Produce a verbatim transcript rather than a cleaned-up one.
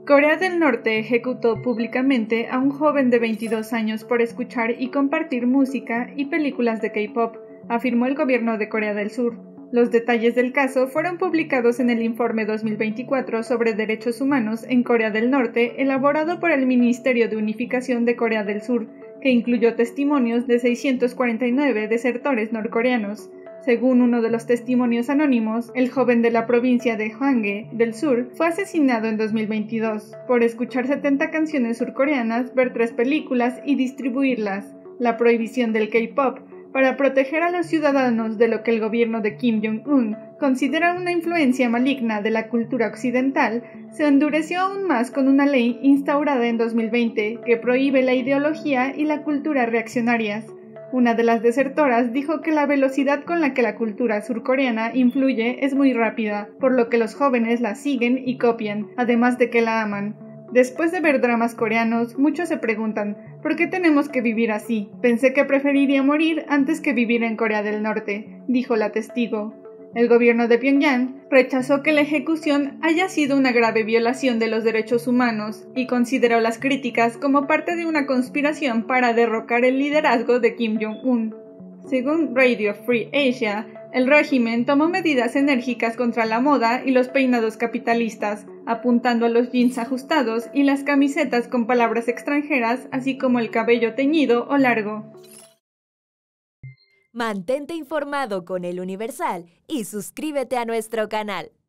Corea del Norte ejecutó públicamente a un joven de veintidós años por escuchar y compartir música y películas de K-pop, afirmó el gobierno de Corea del Sur. Los detalles del caso fueron publicados en el informe dos mil veinticuatro sobre derechos humanos en Corea del Norte, elaborado por el Ministerio de Unificación de Corea del Sur, que incluyó testimonios de seiscientos cuarenta y nueve desertores norcoreanos. Según uno de los testimonios anónimos, el joven de la provincia de Hwanghae del sur fue asesinado en dos mil veintidós por escuchar setenta canciones surcoreanas, ver tres películas y distribuirlas. La prohibición del K-pop para proteger a los ciudadanos de lo que el gobierno de Kim Jong-un considera una influencia maligna de la cultura occidental se endureció aún más con una ley instaurada en dos mil veinte que prohíbe la ideología y la cultura reaccionarias. Una de las desertoras dijo que la velocidad con la que la cultura surcoreana influye es muy rápida, por lo que los jóvenes la siguen y copian, además de que la aman. Después de ver dramas coreanos, muchos se preguntan, ¿por qué tenemos que vivir así? Pensé que preferiría morir antes que vivir en Corea del Norte, dijo la testigo. El gobierno de Pyongyang rechazó que la ejecución haya sido una grave violación de los derechos humanos y consideró las críticas como parte de una conspiración para derrocar el liderazgo de Kim Jong-un. Según Radio Free Asia, el régimen tomó medidas enérgicas contra la moda y los peinados capitalistas, apuntando a los jeans ajustados y las camisetas con palabras extranjeras, así como el cabello teñido o largo. Mantente informado con El Universal y suscríbete a nuestro canal.